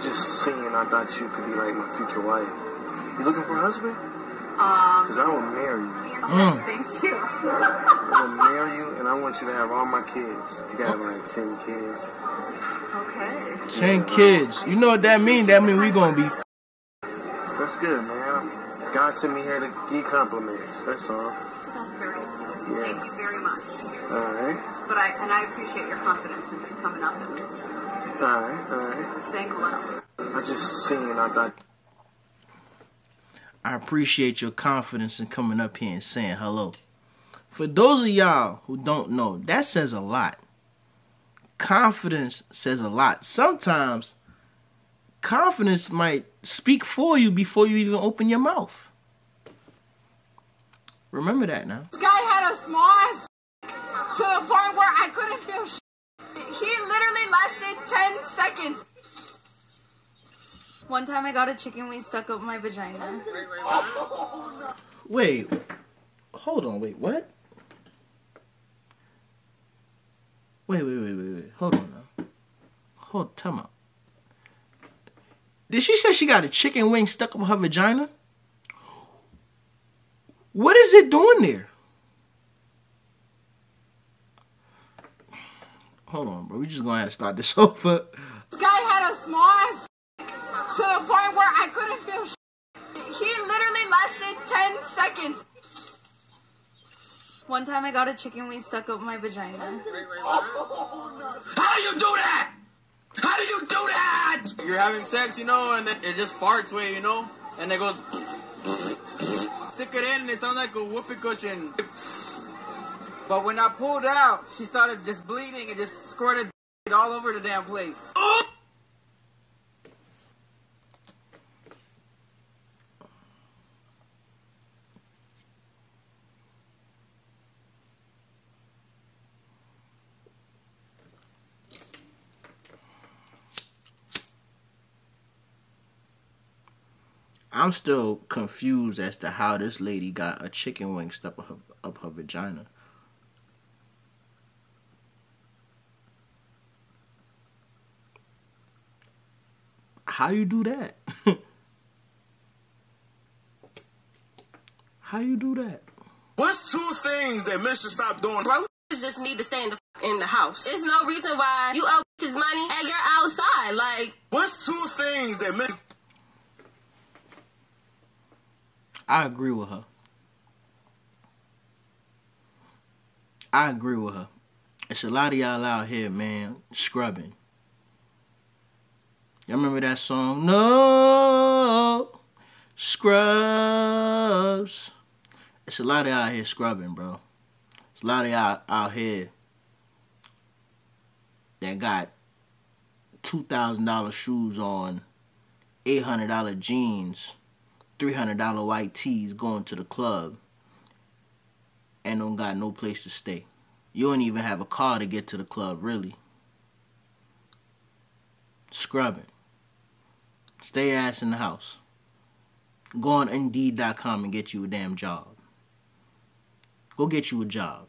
just seen, I thought you could be like my future wife. You looking for a husband? Because I will marry you. Thank you. I will marry you, and I want you to have all my kids. You got like 10 kids. Okay. 10 kids. You know what that mean? That mean we gonna be. That's good, man. God sent me here to give compliments. That's all. That's very sweet. Yeah. Thank you very much. All right. But I appreciate your confidence in just coming up and All right. saying hello. I just seen, I thought. I appreciate your confidence in coming up here and saying hello. For those of y'all who don't know, that says a lot. Confidence says a lot. Sometimes confidence might speak for you before you even open your mouth. Remember that now. This guy had a small ass to the point where I couldn't feel shit. He literally lasted 10 seconds. One time I got a chicken wing stuck up my vagina. Wait. Hold on. Wait, what? Wait. Hold on now. Time out. Did she say she got a chicken wing stuck up her vagina? What is it doing there? Hold on, bro. We just gonna have to start this over. This guy had a small ass to the point where I couldn't feel shit. He literally lasted 10 seconds. One time I got a chicken wing stuck up my vagina. How do you do that? How do you do that? You're having sex, you know, and then it just farts way, you know, and it goes. Stick it in, and it sounds like a whoopee cushion. But when I pulled out, she started just bleeding and just squirted all over the damn place. I'm still confused as to how this lady got a chicken wing stuck up her vagina. How you do that? How you do that? What's 2 things that men should stop doing? Bro, just need to stay in the house. There's no reason why you owe his money and you're outside. Like, What's 2 things that men... I agree with her. I agree with her. It's a lot of y'all out here, man, scrubbing. Y'all remember that song? No scrubs. It's a lot of y'all out here scrubbing, bro. It's a lot of y'all out here that got $2,000 shoes on, $800 jeans, $300 white tees going to the club and don't got no place to stay. You don't even have a car to get to the club, really. Scrubbing. Stay ass in the house. Go on Indeed.com and get you a damn job. Go get you a job.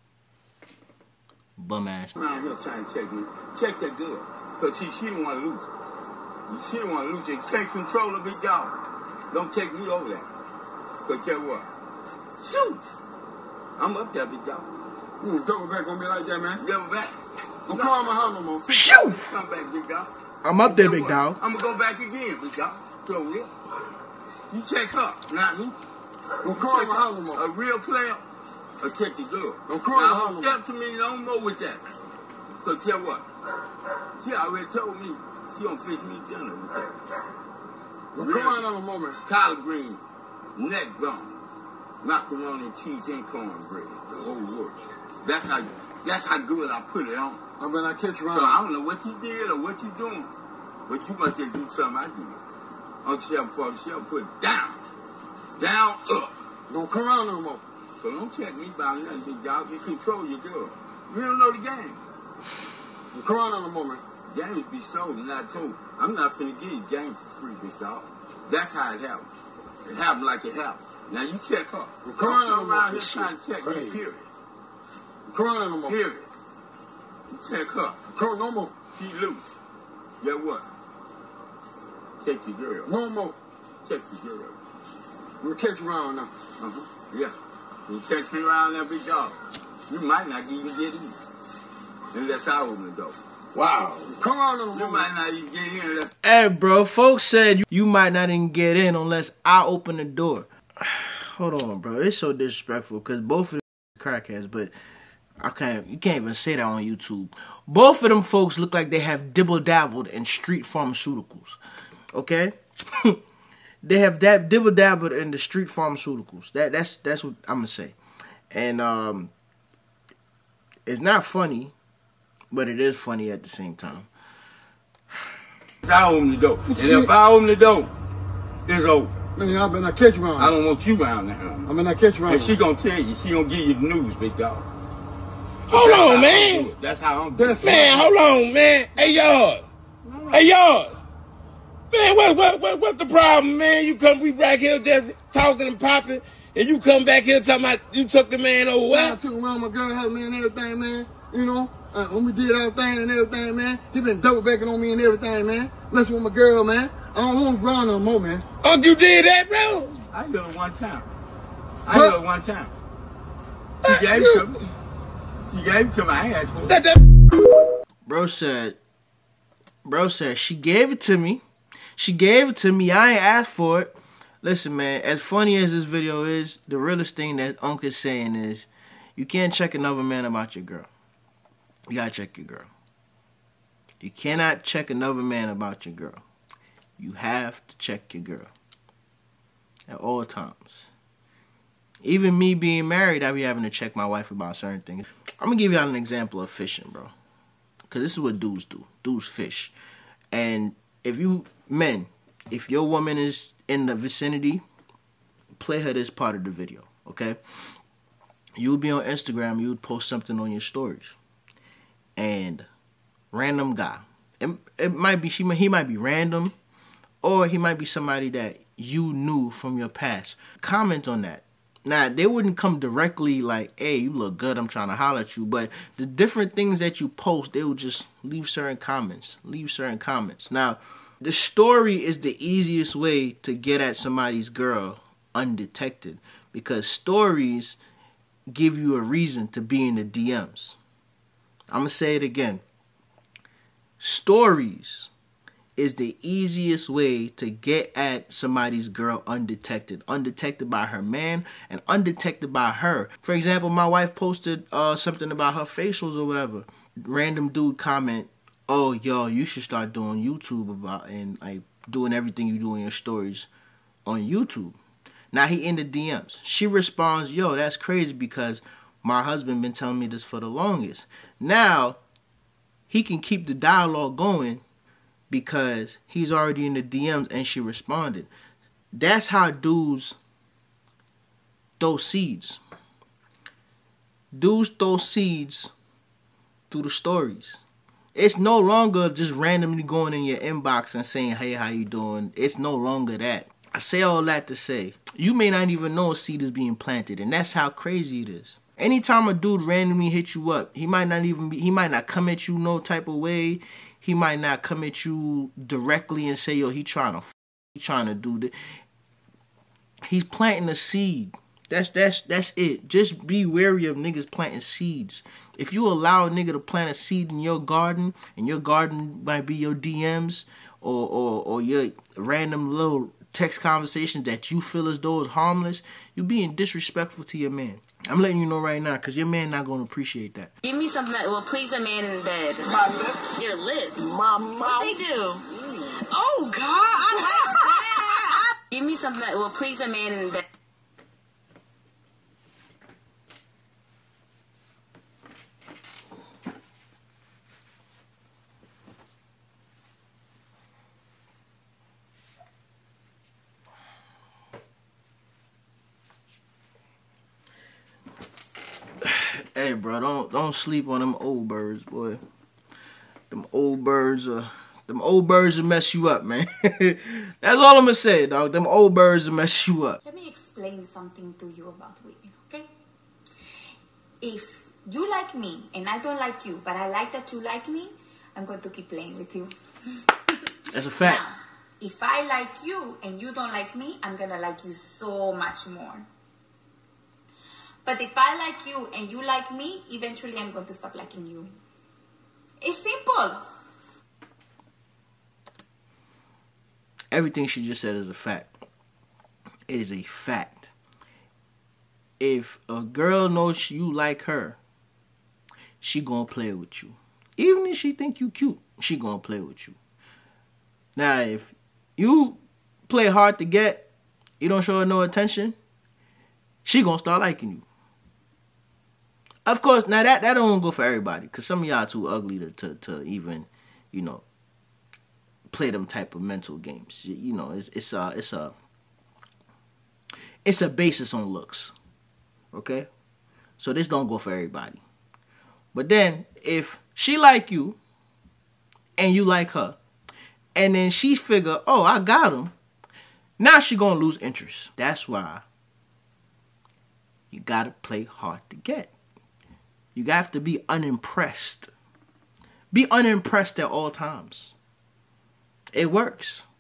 Bum ass. I'm around here trying to check you. Check that girl. Because she don't want to lose. She don't want to lose. You can't control her big dog. Don't take me over there. Because guess what? Shoot! I'm up there, big dog. You gonna double back on me like that, man? Double back. Don't come out my house no more. Shoot! Come back, big dog. I'm up there, big dog. I'm going to go back again, big dog. So, yeah. You check her, not me. Don't come out my house no more. A real player, or check the girl. Don't come out my house no more. Step to me no more with that. So, tell what? She already told me she don't fish me dinner with that. Don't come out no more, man. Collard green, neck bone, macaroni and cheese and cornbread, the whole work. That's how good I put it on. I mean, I catch you around. So I don't know what you did or what you doing, but you must have do something I did. On shelf before the shelf, put it down, up. Don't come around no more. So don't check me about nothing, big dog. You control your girl. You don't know the game. Don't come around no more, man. James be sold and not told. I'm not finna give you James for free, big dog. That's how it happened. It happened like it happened. Now you check her. Don't come around here trying to check me, period. Don't come around no more. Period. You check her. Come no more. She loose. Get what? Check your girl. No more. Check your girl. I'm gonna catch you around now. Yeah. You catch me around there, big dog. You might not even get in. Unless I open the door. Wow. Come on, little You might not even get in unless... Hey, bro, folks said you might not even get in unless I open the door. Hold on, bro. It's so disrespectful because both of them crackheads, but you can't even say that on YouTube. Both of them folks look like they have dibble-dabbled in street pharmaceuticals. Okay? They have dibble-dabbled in the street pharmaceuticals. That's what I'm going to say. And it's not funny, but it is funny at the same time. I open the door. And if I open the door, it's over. Man, I better not catch you around. I don't want you around there. I better not catch you around. And she gonna tell you. She gonna give you the news, big dog. Hold on, man. That's how I'm doing. Man, hold on, man. Hey, y'all. Hey, y'all. Man, what's the problem, man? You come, we back here just talking and popping, and you come back here talking about you took the man over what? I took him around my girl house, man, and everything, man. You know, when we did everything and everything, man. He been double backing on me and everything, man. Messing with my girl, man. I don't want ground no more, man. Oh, you did that, bro? I did it one time. I did it one time. She gave it to me. She gave it to my ass. Bro said she gave it to me. She gave it to me. I ain't asked for it. Listen, man, as funny as this video is, the realest thing that Unc is saying is you can't check another man about your girl. You gotta check your girl. You cannot check another man about your girl. You have to check your girl at all times. Even me being married, I be having to check my wife about certain things. I'm gonna give y'all an example of fishing, bro. Because this is what dudes do. Dudes fish. And if you, men, if your woman is in the vicinity, play her this part of the video, okay? You would be on Instagram, you would post something on your stories. And random guy. It might be, he might be random, or he might be somebody that you knew from your past. Comment on that. Now, they wouldn't come directly like, hey, you look good, I'm trying to holler at you. But the different things that you post, they will just leave certain comments. Now, the story is the easiest way to get at somebody's girl undetected. Because stories give you a reason to be in the DMs. I'm going to say it again. Stories is the easiest way to get at somebody's girl undetected. Undetected by her man and undetected by her. For example, my wife posted something about her facials or whatever. Random dude comment, oh, yo, you should start doing YouTube about and like doing everything you do in your stories on YouTube. Now he in the DMs. She responds, yo, that's crazy because my husband been telling me this for the longest. Now he can keep the dialogue going because he's already in the DMs and she responded. That's how dudes throw seeds. Dudes throw seeds through the stories. It's no longer just randomly going in your inbox and saying, hey, how you doing? It's no longer that. I say all that to say, you may not even know a seed is being planted, and that's how crazy it is. Anytime a dude randomly hits you up, he might not come at you no type of way. He might not come at you directly and say, yo, he trying to do that. He's planting a seed. That's it. Just be wary of niggas planting seeds. If you allow a nigga to plant a seed in your garden, and your garden might be your DMs or your random little text conversations that you feel as though is harmless, you being disrespectful to your man. I'm letting you know right now, because your man not going to appreciate that. Give me something that will please a man in bed. My lips. Your lips. My mouth. What they do? Oh, God, I like that. Give me something that will please a man in bed. Hey, bro, don't sleep on them old birds, boy. Them old birds will mess you up, man. That's all I'm gonna say, dog. Them old birds will mess you up. Let me explain something to you about women, okay? If you like me and I don't like you, but I like that you like me, I'm going to keep playing with you. That's a fact. Now, If I like you and you don't like me, I'm gonna like you so much more. But if I like you and you like me, eventually I'm going to stop liking you. It's simple. Everything she just said is a fact. It is a fact. If a girl knows you like her, she gonna play with you. Even if she think you cute, she gonna play with you. Now, if you play hard to get, you don't show her no attention, she gonna start liking you. Of course, now that don't go for everybody, because some of y'all too ugly to even, you know, play them type of mental games. You know, it's a basis on looks. Okay? So this don't go for everybody. But then, if she like you, and you like her, and then she figure, oh, I got him, now she gonna lose interest. That's why you gotta play hard to get. You have to be unimpressed. Be unimpressed at all times. It works.